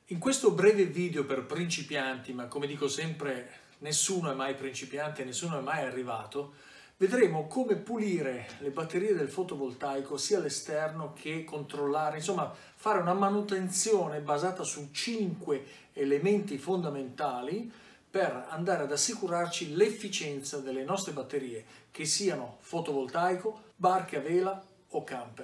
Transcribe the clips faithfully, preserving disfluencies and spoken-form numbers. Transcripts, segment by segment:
In questo breve video per principianti, ma come dico sempre, nessuno è mai principiante, nessuno è mai arrivato, vedremo come pulire le batterie del fotovoltaico sia all'esterno che controllare, insomma fare una manutenzione basata su cinque elementi fondamentali per andare ad assicurarci l'efficienza delle nostre batterie, che siano fotovoltaico, barche a vela o camper.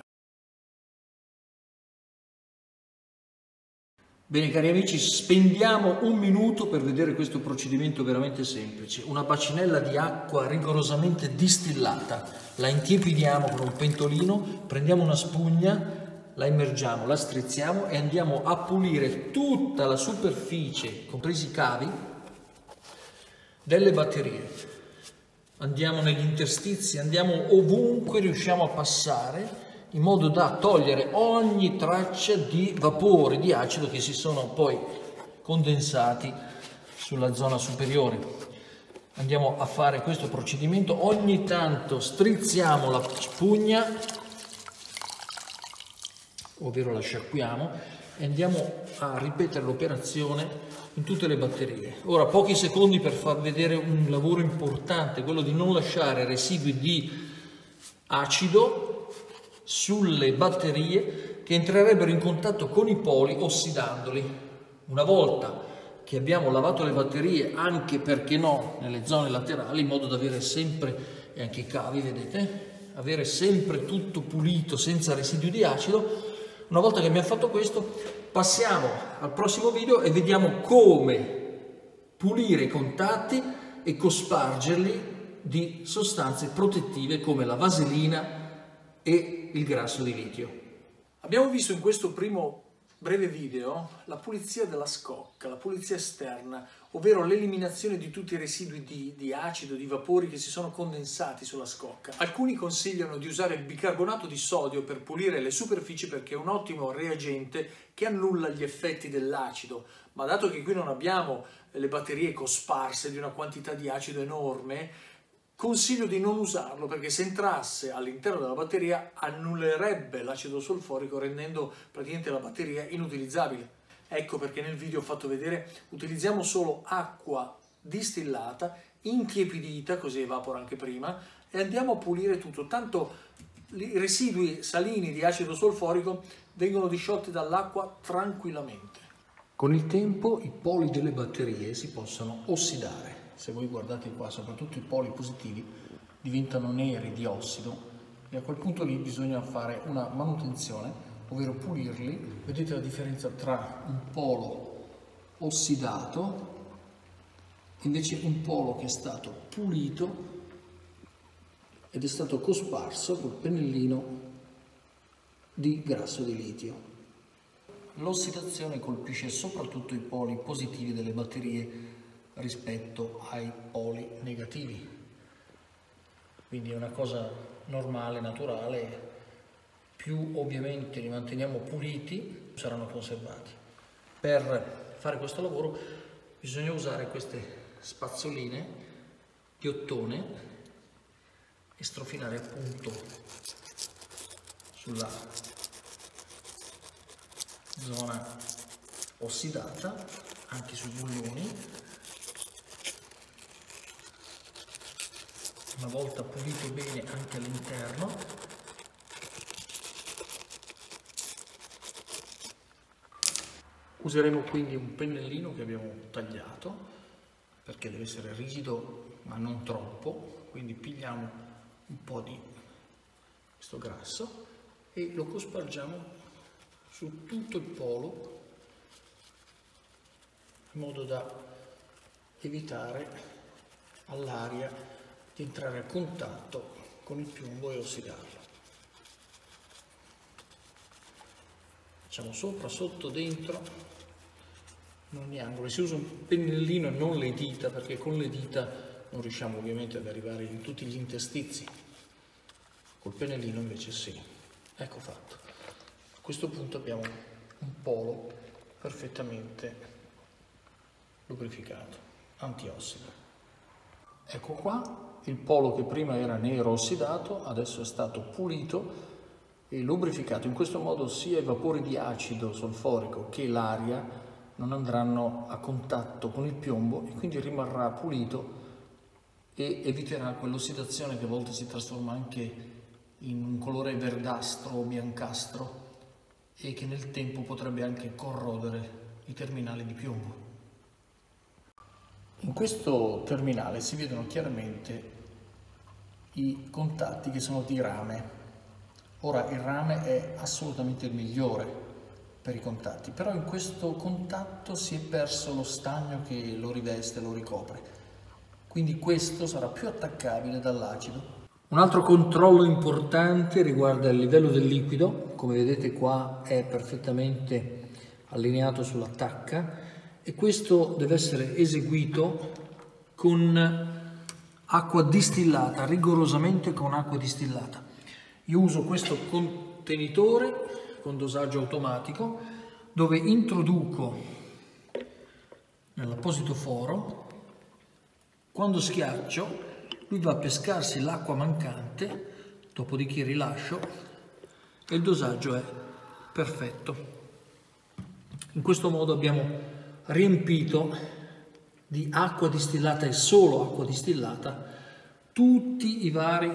Bene cari amici, spendiamo un minuto per vedere questo procedimento veramente semplice. Una bacinella di acqua rigorosamente distillata, la intiepidiamo con un pentolino, prendiamo una spugna, la immergiamo, la strizziamo e andiamo a pulire tutta la superficie, compresi i cavi, delle batterie. Andiamo negli interstizi, andiamo ovunque riusciamo a passare, in modo da togliere ogni traccia di vapore, di acido che si sono poi condensati sulla zona superiore. Andiamo a fare questo procedimento, ogni tanto strizziamo la spugna, ovvero la sciacquiamo, e andiamo a ripetere l'operazione in tutte le batterie. Ora pochi secondi per far vedere un lavoro importante, quello di non lasciare residui di acido sulle batterie che entrerebbero in contatto con i poli ossidandoli. Una volta che abbiamo lavato le batterie, anche perché no nelle zone laterali, in modo da avere sempre, e anche i cavi vedete, avere sempre tutto pulito senza residui di acido, una volta che abbiamo fatto questo passiamo al prossimo video e vediamo come pulire i contatti e cospargerli di sostanze protettive come la vaselina e il grasso di litio. Abbiamo visto in questo primo breve video la pulizia della scocca, la pulizia esterna, ovvero l'eliminazione di tutti i residui di, di acido, di vapori che si sono condensati sulla scocca. Alcuni consigliano di usare il bicarbonato di sodio per pulire le superfici perché è un ottimo reagente che annulla gli effetti dell'acido, ma dato che qui non abbiamo le batterie cosparse di una quantità di acido enorme, consiglio di non usarlo perché se entrasse all'interno della batteria annullerebbe l'acido solforico rendendo praticamente la batteria inutilizzabile. Ecco perché nel video ho fatto vedere utilizziamo solo acqua distillata, intiepidita, così evapora anche prima, e andiamo a pulire tutto. Tanto i residui salini di acido solforico vengono disciolti dall'acqua tranquillamente. Con il tempo i poli delle batterie si possono ossidare. Se voi guardate qua, soprattutto i poli positivi diventano neri di ossido e a quel punto lì bisogna fare una manutenzione, ovvero pulirli. Vedete la differenza tra un polo ossidato e invece un polo che è stato pulito ed è stato cosparso col pennellino di grasso di litio. L'ossidazione colpisce soprattutto i poli positivi delle batterie rispetto ai poli negativi, quindi è una cosa normale, naturale. Più ovviamente li manteniamo puliti, più saranno conservati. Per fare questo lavoro bisogna usare queste spazzoline di ottone e strofinare appunto sulla zona ossidata, anche sui bulloni. Una volta pulito bene anche all'interno, useremo quindi un pennellino che abbiamo tagliato perché deve essere rigido ma non troppo, quindi pigliamo un po' di questo grasso e lo cospargiamo su tutto il polo in modo da evitare all'aria di entrare a contatto con il piombo e ossidarlo. Facciamo sopra, sotto, dentro, in ogni angolo. Si usa un pennellino e non le dita perché con le dita non riusciamo ovviamente ad arrivare in tutti gli interstizi. Col pennellino invece sì. Ecco fatto. A questo punto abbiamo un polo perfettamente lubrificato, antiossido. Ecco qua. Il polo che prima era nero ossidato adesso è stato pulito e lubrificato. In questo modo sia i vapori di acido solforico che l'aria non andranno a contatto con il piombo e quindi rimarrà pulito e eviterà quell'ossidazione che a volte si trasforma anche in un colore verdastro o biancastro e che nel tempo potrebbe anche corrodere i terminali di piombo. In questo terminale si vedono chiaramente i contatti che sono di rame. Ora il rame è assolutamente il migliore per i contatti, però in questo contatto si è perso lo stagno che lo riveste, lo ricopre. Quindi questo sarà più attaccabile dall'acido. Un altro controllo importante riguarda il livello del liquido. Come vedete qua è perfettamente allineato sulla tacca e questo deve essere eseguito con acqua distillata, rigorosamente con acqua distillata. Io uso questo contenitore con dosaggio automatico dove introduco nell'apposito foro, quando schiaccio lui va a pescarsi l'acqua mancante, dopodiché rilascio e il dosaggio è perfetto. In questo modo abbiamo riempito di acqua distillata e solo acqua distillata tutti i vari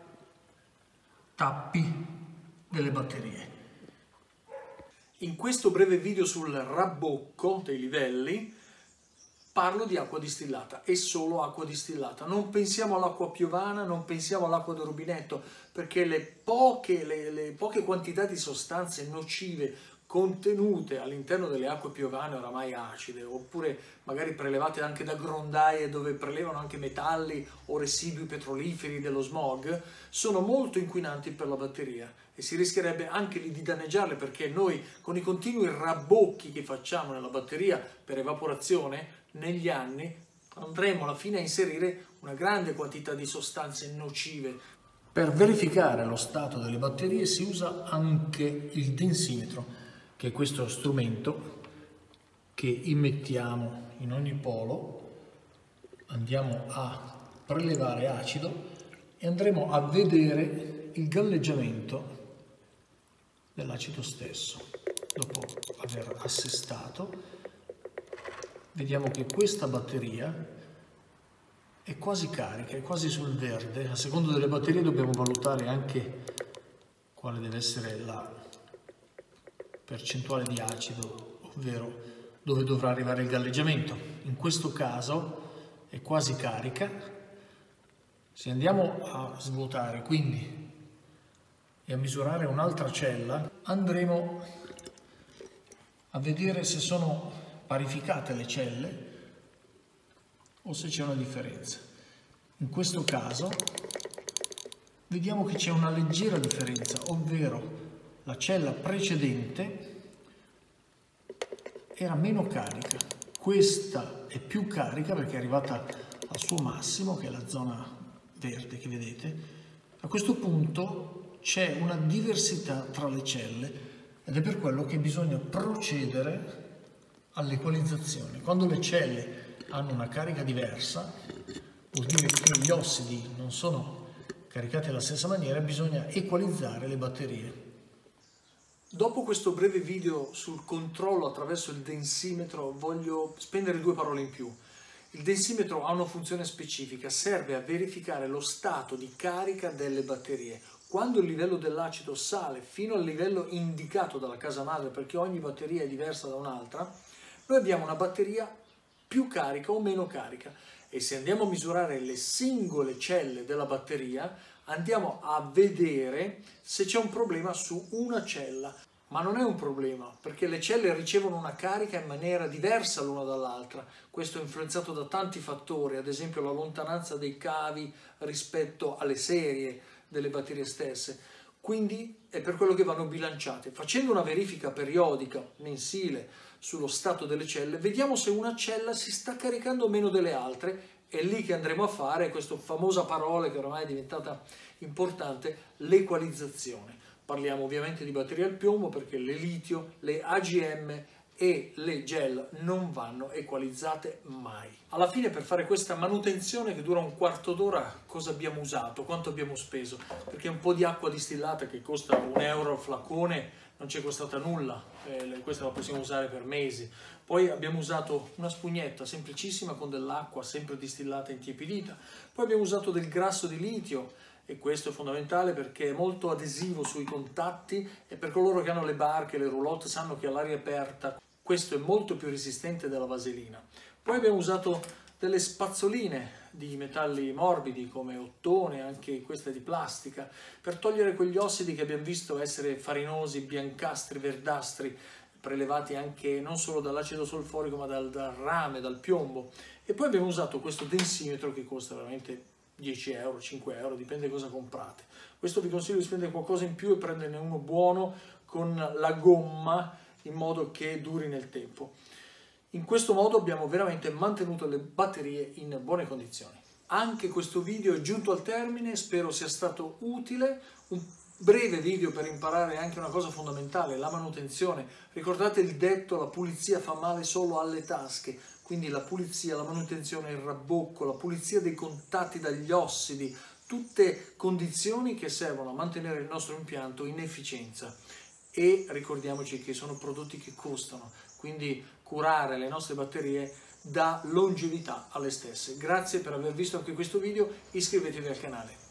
tappi delle batterie. In questo breve video sul rabbocco dei livelli parlo di acqua distillata e solo acqua distillata. Non pensiamo all'acqua piovana, non pensiamo all'acqua del rubinetto, perché le poche, le, le poche quantità di sostanze nocive contenute all'interno delle acque piovane oramai acide, oppure magari prelevate anche da grondaie dove prelevano anche metalli o residui petroliferi dello smog, sono molto inquinanti per la batteria e si rischierebbe anche lì di danneggiarle, perché noi con i continui rabbocchi che facciamo nella batteria per evaporazione negli anni andremo alla fine a inserire una grande quantità di sostanze nocive. Per verificare lo stato delle batterie si usa anche il densimetro, che è questo strumento che immettiamo in ogni polo, andiamo a prelevare acido e andremo a vedere il galleggiamento dell'acido stesso. Dopo aver assestato, vediamo che questa batteria è quasi carica, è quasi sul verde. A seconda delle batterie dobbiamo valutare anche quale deve essere la percentuale di acido, ovvero dove dovrà arrivare il galleggiamento. In questo caso è quasi carica. Se andiamo a svuotare quindi e a misurare un'altra cella, andremo a vedere se sono parificate le celle o se c'è una differenza. In questo caso vediamo che c'è una leggera differenza, ovvero la cella precedente era meno carica, questa è più carica perché è arrivata al suo massimo, che è la zona verde che vedete. A questo punto c'è una diversità tra le celle ed è per quello che bisogna procedere all'equalizzazione. Quando le celle hanno una carica diversa, vuol dire che gli ossidi non sono caricati alla stessa maniera, bisogna equalizzare le batterie. Dopo questo breve video sul controllo attraverso il densimetro voglio spendere due parole in più. Il densimetro ha una funzione specifica, serve a verificare lo stato di carica delle batterie. Quando il livello dell'acido sale fino al livello indicato dalla casa madre, perché ogni batteria è diversa da un'altra, noi abbiamo una batteria più carica o meno carica e se andiamo a misurare le singole celle della batteria andiamo a vedere se c'è un problema su una cella, ma non è un problema perché le celle ricevono una carica in maniera diversa l'una dall'altra. Questo è influenzato da tanti fattori, ad esempio la lontananza dei cavi rispetto alle serie delle batterie stesse, quindi è per quello che vanno bilanciate. Facendo una verifica periodica mensile sullo stato delle celle vediamo se una cella si sta caricando meno delle altre. È lì che andremo a fare questa famosa parola che ormai è diventata importante, l'equalizzazione. Parliamo ovviamente di batterie al piombo perché le litio, le A G M e le gel non vanno equalizzate mai. Alla fine, per fare questa manutenzione che dura un quarto d'ora, cosa abbiamo usato? Quanto abbiamo speso? Perché un po' di acqua distillata che costa un euro al flacone non ci è costata nulla, eh, questa la possiamo usare per mesi. Poi abbiamo usato una spugnetta semplicissima con dell'acqua sempre distillata e intiepidita. Poi abbiamo usato del grasso di litio, e questo è fondamentale perché è molto adesivo sui contatti, e per coloro che hanno le barche, le roulotte, sanno che all'aria aperta questo è molto più resistente della vaselina. Poi abbiamo usato delle spazzoline di metalli morbidi come ottone, anche questa di plastica, per togliere quegli ossidi che abbiamo visto essere farinosi, biancastri, verdastri, prelevati anche non solo dall'acido solforico ma dal, dal rame, dal piombo. E poi abbiamo usato questo densimetro che costa veramente dieci euro, cinque euro, dipende cosa comprate. Questo vi consiglio di spendere qualcosa in più e prenderne uno buono con la gomma in modo che duri nel tempo. In questo modo abbiamo veramente mantenuto le batterie in buone condizioni. Anche questo video è giunto al termine, spero sia stato utile. Un breve video per imparare anche una cosa fondamentale, la manutenzione. Ricordate il detto, la pulizia fa male solo alle tasche, quindi la pulizia, la manutenzione, il rabbocco, la pulizia dei contatti dagli ossidi, tutte condizioni che servono a mantenere il nostro impianto in efficienza. E ricordiamoci che sono prodotti che costano, quindi curare le nostre batterie dà longevità alle stesse. Grazie per aver visto anche questo video, iscrivetevi al canale.